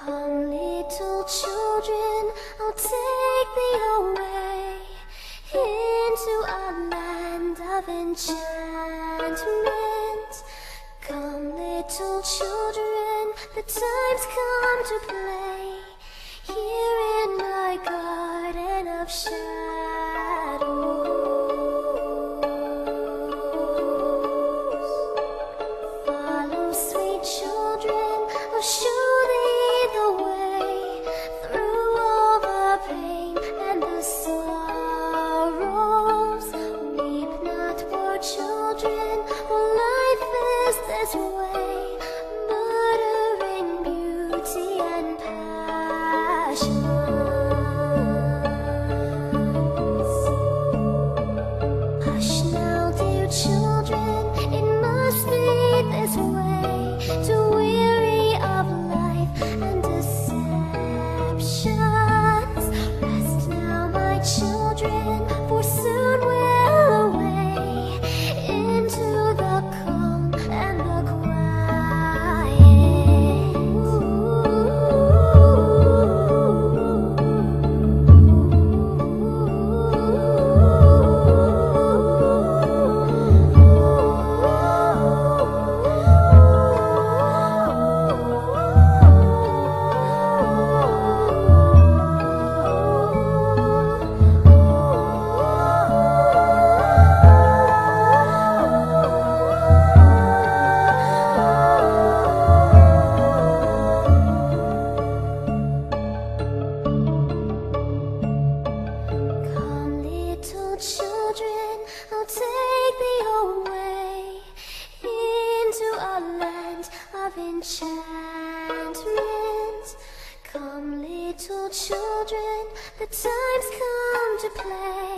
Come, little children, I'll take thee away into a land of enchantment. Come, little children, the time's come to play here in my garden of shadows. Follow, sweet children, I'll show thee the way through all the pain and the sorrows. Weep not, poor children, for life is this way, murdering beauty and passions. Hush now, dear children, it must be this way, to weary of life and deceptions. Rest now, my children, for soon we'll away into the calm and the children, I'll take thee away into a land of enchantment. Come, little children, the time's come to play